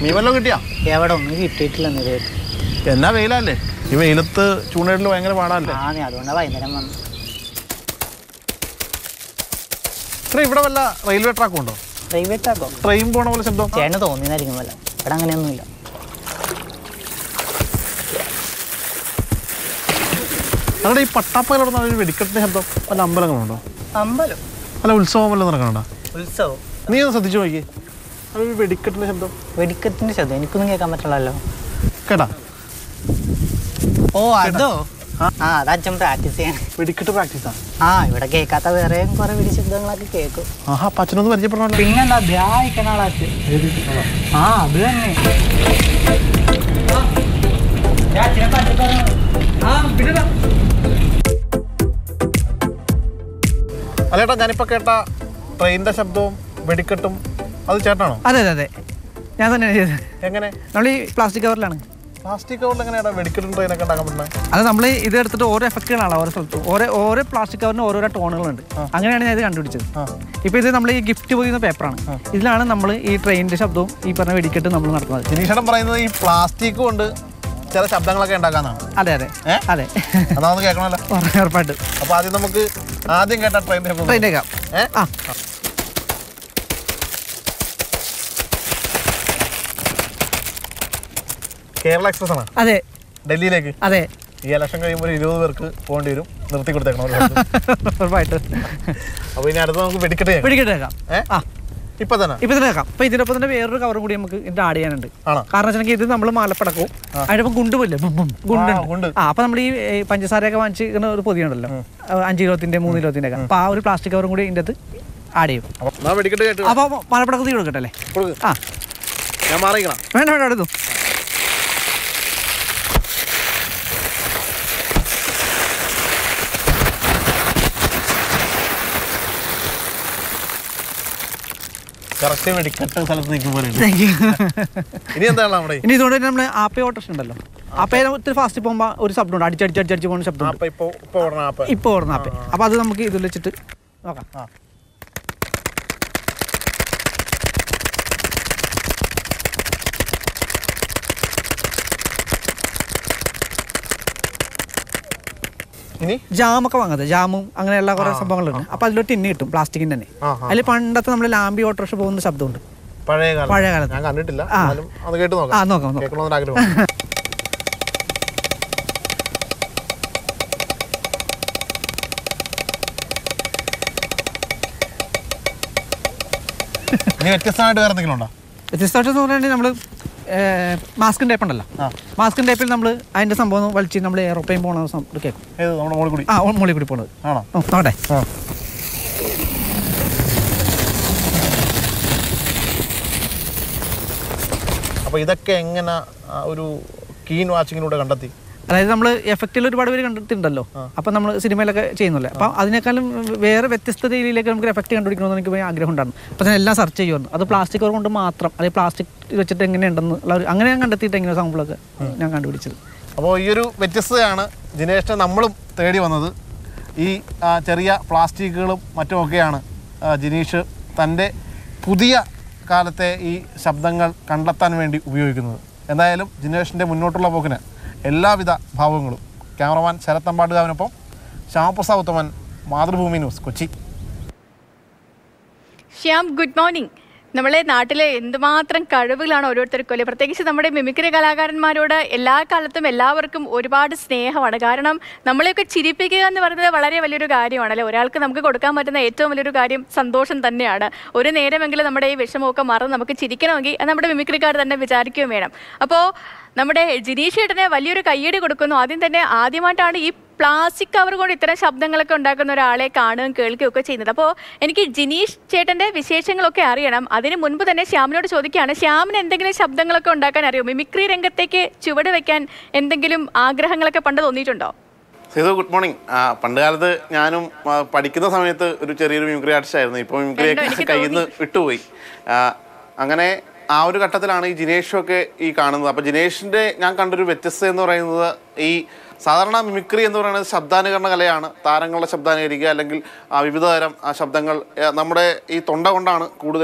മീൻ വല്ലതും കിട്ടിയാ? എവിടെ ഒന്നും കിട്ടിയിട്ടില്ല. എന്നാ വെയിലല്ലേ? ഈ വെയിലത്ത് ചൂണ്ടയിടൽ ഭയങ്കര പാടല്ലേ? അതുകൊണ്ടാണ് വൈകുന്നേരം വന്നു. ഇവിടെ വല്ല റെയിൽവേ ട്രാക്കും ഉണ്ടോ? റെയിൽവേ ട്രാക്കോ? ട്രെയിൻ പോണ പോലെ ശബ്ദം ചേട്ടന് തോന്നിയതായിരിക്കും വല്ല. ഇവിടെ അങ്ങനെയൊന്നുമില്ല. അവിടെ ഈ പട്ടാപ്പയിലോട് വെടിക്കെട്ടിന്റെ ശബ്ദം വല്ല അമ്പലങ്ങളുണ്ടോ? അമ്പലം അല്ല ഉത്സവം വല്ലതും നടക്കണുണ്ടോ? ഉത്സവം നീ ഒന്ന് ശ്രദ്ധിച്ചു നോക്കി. വെടിക്കെട്ടിന്റെ ശബ്ദം. വെടിക്കെട്ടിന്റെ ശബ്ദം എനിക്കൊന്നും കേൾക്കാൻ പറ്റില്ലല്ലോ. കേട്ടാ? ഓ അതോ? അത് അച്ഛൻ പ്രാക്ടീസ് ചെയ്യാൻ. വെടിക്കെട്ട് പ്രാക്ടീസാ? ഇവിടെ കേൾക്കാത്ത വേറെ കുറെ വെടി ശബ്ദങ്ങളൊക്കെ കേൾക്കും. ആഹാ, അച്ഛനൊന്ന് പരിചയപ്പെടണല്ലോ. പിന്നെന്താ ധ്യാനിക്കണ ആളാച്ച്. അത് തന്നെ. അല്ലേട്ടാ, ഞാനിപ്പോ കേട്ട ട്രെയിനിന്റെ ശബ്ദവും വെടിക്കെട്ടും അത് ചേട്ടനാണോ? അതെ അതെ അതെ, ഞാൻ തന്നെയാണ് ചെയ്തത്. എങ്ങനെ? നമ്മൾ ഈ പ്ലാസ്റ്റിക് കവറിലാണ്. പ്ലാസ്റ്റിക് കവറിൽ എങ്ങനെയാണ് വെടിക്കെട്ടും ട്രെയിനൊക്കെ ഉണ്ടാക്കാൻ പറ്റുന്നത്? അത് നമ്മൾ ഇത് എടുത്തിട്ട് ഓരോ എഫക്റ്റുകളാണ് ഓരോ സ്ഥലത്തും. ഓരോ പ്ലാസ്റ്റിക് കവറിന് ഓരോരോ ടോണുകളുണ്ട്. അങ്ങനെയാണ് ഞാൻ ഇത് കണ്ടുപിടിച്ചത്. ഇപ്പോൾ ഇത് നമ്മൾ ഈ ഗിഫ്റ്റ് പോയിരുന്ന പേപ്പറാണ്. ഇതിലാണ് നമ്മൾ ഈ ട്രെയിനിന്റെ ശബ്ദവും ഈ പറഞ്ഞ വെടിക്കെട്ട് നമ്മൾ നടത്തുന്നത്. ജിനീഷേട്ടൻ പറയുന്നത് ഈ പ്ലാസ്റ്റിക് കൊണ്ട് ചില ശബ്ദങ്ങളൊക്കെ ഉണ്ടാക്കാന്നാണ്. അതെ അതെ അതെ, അതൊന്ന് കേൾക്കണമല്ലോ. ഉറപ്പായിട്ട്. അപ്പൊ ആദ്യം നമുക്ക് കേട്ട ട്രെയിനിന്റെ കേൾക്കാം. കേരള എക്സ്പ്രസ് ആണ്. അതെ, ഡൽഹിയിലേക്ക്. അതെ. ഈ ഇലക്ഷൻ കഴിയുമ്പോൾ 20 പേർക്ക് പോകേണ്ടി വരും. നിർത്തി കൊടുത്തേക്കണം. ഉറപ്പായിട്ട്. അപ്പൊ ഇനി അടുത്ത് നമുക്ക് വെടിക്കെട്ട് കേൾക്കാം. ഇപ്പൊ തന്നെ കേൾക്കാം. അപ്പൊ ഇതിനൊപ്പം തന്നെ വേറൊരു കവറും കൂടി നമുക്ക് ഇതിന്റെ ആഡ് ചെയ്യാനുണ്ട്. കാരണം വെച്ചാൽ ഇത് നമ്മൾ മാലപ്പടക്കവും അതിനൊപ്പം ഗുണ്ടുമില്ലേ, ഗുണ്ടുണ്ട്. അപ്പൊ നമ്മൾ ഈ പഞ്ചസാരയൊക്കെ വാങ്ങിച്ചിരിക്കുന്ന ഒരു പൊതിയുണ്ടല്ലോ, 5 കിലോത്തിന്റെ 3 കിലോത്തിന്റെ ഒക്കെ. അപ്പൊ ആ ഒരു പ്ലാസ്റ്റിക് കവറും കൂടി ഇതിന്റെ ആഡ് ചെയ്യും. അപ്പൊ മാലപ്പടക്കത്തിൽ കൊടുക്കട്ടെ അല്ലേ? വേണ്ട വേണ്ട, എടുത്തു. ഇനി ഇതുകൊണ്ട് നമ്മള് ആപ്പ ഓട്ടോസ് ഉണ്ടല്ലോ, ആപ്പയിൽ ഒത്തിരി ഫാസ്റ്റ് പോകുമ്പോ ഒരു ശബ്ദം ഉണ്ട്, അടിച്ചടിച്ചടിച്ച് പോകുന്ന ശബ്ദം. ഇപ്പൊ ഓടുന്ന ആപ്പ. അപ്പൊ അത് നമുക്ക് ഇതിൽ വെച്ചിട്ട് നോക്കാം. ജാമൊക്കെ വാങ്ങുന്നത്, ജാമും അങ്ങനെയുള്ള കുറെ സംഭവങ്ങളുണ്ട്. അപ്പൊ അതിലൊരു ടിന്ന് കിട്ടും, പ്ലാസ്റ്റിക്കിന്റെ തന്നെ. അതിൽ പണ്ടത്തെ നമ്മള് ലാംബി ഓട്ടോറിക്ഷ പോകുന്ന ശബ്ദമുണ്ട്, പഴയ കാലത്ത്. നോക്കാം. വ്യത്യസ്തമായിട്ട് പറഞ്ഞാൽ നമ്മള് മാസ്കിൻ ടൈപ്പ് ഉണ്ടല്ലോ, മാസ്കിൻ ടൈപ്പിൽ നമ്മൾ അതിന്റെ സംഭവം വലിച്ച് നമ്മൾ എയറോപ്ലെയിൻ പോകണ കേൾക്കും. മുകളിൽ കൂടി പോണത് നോട്ടെ. അപ്പൊ ഇതൊക്കെ എങ്ങനെ ഒരു കീൻ വാച്ചിങ്ങിലൂടെ കണ്ടെത്തി? അതായത് നമ്മൾ എഫക്റ്റിൽ ഒരുപാട് പേര് കണ്ടിട്ടുണ്ടല്ലോ. അപ്പം നമ്മൾ സിനിമയിലൊക്കെ ചെയ്യുന്നില്ലേ, അപ്പം അതിനേക്കാളും വേറെ വ്യത്യസ്ത രീതിയിലേക്ക് നമുക്ക് എഫക്റ്റ് കണ്ടുപിടിക്കണമെന്ന് എനിക്ക് ആഗ്രഹം ഉണ്ടായിരുന്നു. അപ്പം ഞാൻ എല്ലാം സെർച്ച് ചെയ്യുമായിരുന്നു. അത് പ്ലാസ്റ്റിക് കവർ കൊണ്ട് മാത്രം, അല്ലെങ്കിൽ പ്ലാസ്റ്റിക് വെച്ചിട്ട് എങ്ങനെയുണ്ടെന്ന് അങ്ങനെ ഞാൻ കണ്ടെത്തിയിട്ട് എങ്ങനെ സാമ്പിളൊക്കെ ഞാൻ കണ്ടുപിടിച്ചത്. അപ്പോൾ ഈ ഒരു വ്യത്യസ്തതയാണ് ജിനേഷിനെ നമ്മളും തേടി വന്നത്. ഈ ചെറിയ പ്ലാസ്റ്റിക്കുകളും മറ്റുമൊക്കെയാണ് ജിനീഷ് തൻ്റെ പുതിയ കാലത്തെ ഈ ശബ്ദങ്ങൾ കണ്ടെത്താൻ വേണ്ടി ഉപയോഗിക്കുന്നത്. എന്തായാലും ജിനേഷിൻ്റെ മുന്നോട്ടുള്ള പോക്കിന് എല്ലാവിധ ഭാവങ്ങളും. ക്യാമറമാൻ ശരത് അമ്പാടുകാവിനൊപ്പം Shyamaprasad Uthaman, Mathrubhumi news, Kochi. Shyam, good morning. നമ്മളെ നാട്ടിലെ എന്തുമാത്രം കഴിവുകളാണ് ഓരോരുത്തർക്കും അല്ലേ? പ്രത്യേകിച്ച് നമ്മുടെ മിമിക്രി കലാകാരന്മാരോട് എല്ലാ കാലത്തും എല്ലാവർക്കും ഒരുപാട് സ്നേഹമാണ്. കാരണം നമ്മളെയൊക്കെ ചിരിപ്പിക്കുക എന്ന് പറയുന്നത് വളരെ വലിയൊരു കാര്യമാണല്ലേ. ഒരാൾക്ക് നമുക്ക് കൊടുക്കാൻ പറ്റുന്ന ഏറ്റവും വലിയൊരു കാര്യം സന്തോഷം തന്നെയാണ്. ഒരു നേരമെങ്കിലും നമ്മുടെ ഈ വിഷമമൊക്കെ മറന്ന് നമുക്ക് ചിരിക്കണമെങ്കിൽ അത് നമ്മുടെ മിമിക്രിക്കാർ തന്നെ വിചാരിക്കുകയും വേണം. അപ്പോൾ നമ്മുടെ ജിനീഷ് ചേട്ടന് വലിയൊരു കയ്യടി കൊടുക്കുന്നു. ആദ്യമായിട്ടാണ് ഈ പ്ലാസ്റ്റിക് കവർ കൊണ്ട് ഇത്തരം ശബ്ദങ്ങളൊക്കെ ഉണ്ടാക്കുന്ന ഒരാളെ കാണുകയും കേൾക്കുകയും ഒക്കെ ചെയ്യുന്നത്. അപ്പോൾ എനിക്ക് ജിനീഷ് ചേട്ടൻ്റെ വിശേഷങ്ങളൊക്കെ അറിയണം. അതിന് മുൻപ് തന്നെ ശ്യാമിനോട് ചോദിക്കുകയാണ്, ശ്യാമിന് എന്തെങ്കിലും ശബ്ദങ്ങളൊക്കെ ഉണ്ടാക്കാൻ അറിയോ? മിമിക്രി രംഗത്തേക്ക് ചുവട് വെക്കാൻ എന്തെങ്കിലും ആഗ്രഹങ്ങളൊക്കെ പണ്ട് തോന്നിയിട്ടുണ്ടോ? Sethu, good morning. പണ്ട് കാലത്ത് ഞാനും പഠിക്കുന്ന സമയത്ത് ഒരു ചെറിയൊരു മിമിക്രി ആർട്ടിസ്റ്റ് ആയിരുന്നു. ഇപ്പോൾ മിമിക്രിയൊക്കെ കയ്യിൽ നിന്ന് വിട്ടുപോയി. അങ്ങനെ ആ ഒരു ഘട്ടത്തിലാണ് ഈ ജിനേഷൊക്കെ ഈ കാണുന്നത്. അപ്പോൾ ജിനേഷിൻ്റെ ഞാൻ കണ്ടൊരു വ്യത്യസ്തത എന്ന് പറയുന്നത്, ഈ സാധാരണ മിമിക്രി എന്ന് പറയുന്നത് ശബ്ദാനുകരണ കലയാണ്. താരങ്ങളുടെ ശബ്ദാനുകരിക്കുക, അല്ലെങ്കിൽ വിവിധ തരം ശബ്ദങ്ങൾ നമ്മുടെ ഈ തൊണ്ട കൊണ്ടാണ് കൂടുതലും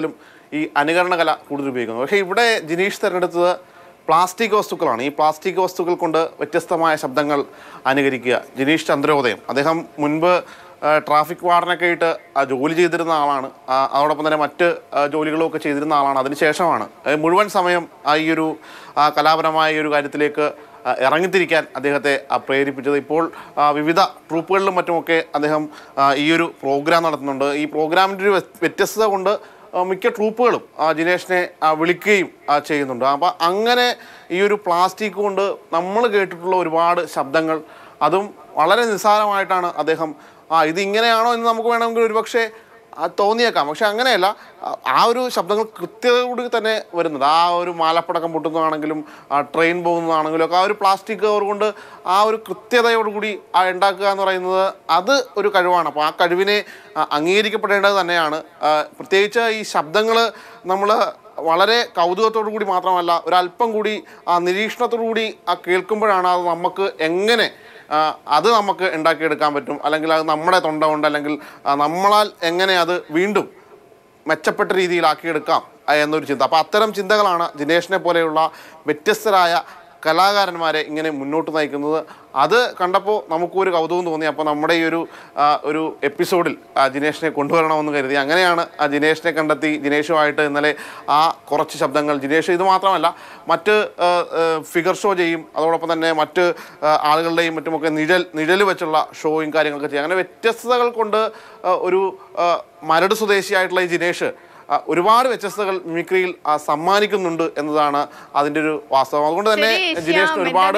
ഈ അനുകരണ കല കൂടുതൽ ഉപയോഗിക്കുന്നത്. പക്ഷേ ഇവിടെ ജിനീഷ് തിരഞ്ഞെടുത്തത് പ്ലാസ്റ്റിക് വസ്തുക്കളാണ്. ഈ പ്ലാസ്റ്റിക് വസ്തുക്കൾ കൊണ്ട് വ്യത്യസ്തമായ ശബ്ദങ്ങൾ അനുകരിക്കുക. ജിനീഷ് ചന്ദ്രോദയം, അദ്ദേഹം മുൻപ് ട്രാഫിക് വാർഡനൊക്കെ ആയിട്ട് ജോലി ചെയ്തിരുന്ന ആളാണ്. അതോടൊപ്പം തന്നെ മറ്റ് ജോലികളൊക്കെ ചെയ്തിരുന്ന ആളാണ്. അതിനുശേഷമാണ് മുഴുവൻ സമയം ഈ ഒരു കലാപരമായ ഒരു കാര്യത്തിലേക്ക് ഇറങ്ങിത്തിരിക്കാൻ അദ്ദേഹത്തെ പ്രേരിപ്പിച്ചത്. ഇപ്പോൾ വിവിധ ട്രൂപ്പുകളിലും മറ്റുമൊക്കെ അദ്ദേഹം ഈ ഒരു പ്രോഗ്രാം നടത്തുന്നുണ്ട്. ഈ പ്രോഗ്രാമിൻ്റെ ഒരു വ്യത്യസ്തത കൊണ്ട് മിക്ക ട്രൂപ്പുകളും ജിനേഷിനെ വിളിക്കുകയും ചെയ്യുന്നുണ്ട്. അപ്പം അങ്ങനെ ഈ ഒരു പ്ലാസ്റ്റിക് കൊണ്ട് നമ്മൾ കേട്ടിട്ടുള്ള ഒരുപാട് ശബ്ദങ്ങൾ, അതും വളരെ നിസ്സാരമായിട്ടാണ് അദ്ദേഹം ഇതിങ്ങനെയാണോ എന്ന് നമുക്ക് വേണമെങ്കിൽ ഒരുപക്ഷെ തോന്നിയേക്കാം. പക്ഷെ അങ്ങനെയല്ല, ആ ഒരു ശബ്ദങ്ങൾ കൃത്യതയോട് തന്നെ വരുന്നത്. ആ ഒരു മാലപ്പടക്കം പൊട്ടുന്നതാണെങ്കിലും ട്രെയിൻ പോകുന്നതാണെങ്കിലും ഒക്കെ ആ ഒരു പ്ലാസ്റ്റിക് കവർ കൊണ്ട് ആ ഒരു കൃത്യതയോടുകൂടി ഉണ്ടാക്കുക എന്ന് പറയുന്നത് അത് ഒരു കഴിവാണ്. അപ്പോൾ ആ കഴിവിനെ അംഗീകരിക്കപ്പെടേണ്ടത് തന്നെയാണ്. പ്രത്യേകിച്ച് ഈ ശബ്ദങ്ങൾ നമ്മൾ വളരെ കൗതുകത്തോടു കൂടി മാത്രമല്ല, ഒരല്പം കൂടി നിരീക്ഷണത്തോടു കൂടി കേൾക്കുമ്പോഴാണ് അത് നമുക്ക് എങ്ങനെ അത് നമുക്ക് ഉണ്ടാക്കിയെടുക്കാൻ പറ്റും, അല്ലെങ്കിൽ അത് നമ്മുടെ തൊണ്ട കൊണ്ട്, അല്ലെങ്കിൽ നമ്മളാൽ എങ്ങനെ അത് വീണ്ടും മെച്ചപ്പെട്ട രീതിയിലാക്കിയെടുക്കാം എന്നൊരു ചിന്ത. അപ്പോൾ അത്തരം ചിന്തകളാണ് ജിനേഷിനെ പോലെയുള്ള വ്യത്യസ്തരായ കലാകാരന്മാരെ ഇങ്ങനെ മുന്നോട്ട് നയിക്കുന്നത്. അത് കണ്ടപ്പോൾ നമുക്കൊരു കൗതുകം തോന്നി. അപ്പോൾ നമ്മുടെ ഈ ഒരു എപ്പിസോഡിൽ ജിനേഷിനെ കൊണ്ടുവരണമെന്ന് കരുതി. അങ്ങനെയാണ് ജിനേഷിനെ കണ്ടെത്തി. ജിനേഷുമായിട്ട് ഇന്നലെ കുറച്ച് ശബ്ദങ്ങൾ, ജിനേഷ് ഇത് മാത്രമല്ല മറ്റ് ഫിഗർ ഷോ ചെയ്യും, അതോടൊപ്പം തന്നെ മറ്റ് ആളുകളുടെയും മറ്റുമൊക്കെ നിഴൽ വെച്ചുള്ള ഷോയും കാര്യങ്ങളൊക്കെ ചെയ്യും. അങ്ങനെ വ്യത്യസ്തതകൾ കൊണ്ട് ഒരു മരട് സ്വദേശിയായിട്ടുള്ള ഈ ജിനേഷ് ഒരുപാട് വ്യത്യസ്തകൾ മിമിക്രിയിൽ സമ്മാനിക്കുന്നുണ്ട് എന്നതാണ് അതിൻ്റെ ഒരു വാസ്തവം. അതുകൊണ്ട് തന്നെ ജിനേഷ് ഒരുപാട്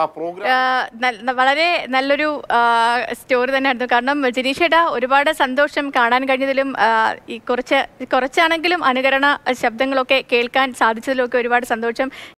വളരെ നല്ലൊരു സ്റ്റോറി തന്നെയായിരുന്നു. കാരണം ജിനീഷ് ചേട്ടാ ഒരുപാട് സന്തോഷം കാണാൻ കഴിഞ്ഞതിലും ഈ കുറച്ചാണെങ്കിലും അനുകരണ ശബ്ദങ്ങളൊക്കെ കേൾക്കാൻ സാധിച്ചതിലും ഒക്കെ ഒരുപാട് സന്തോഷം.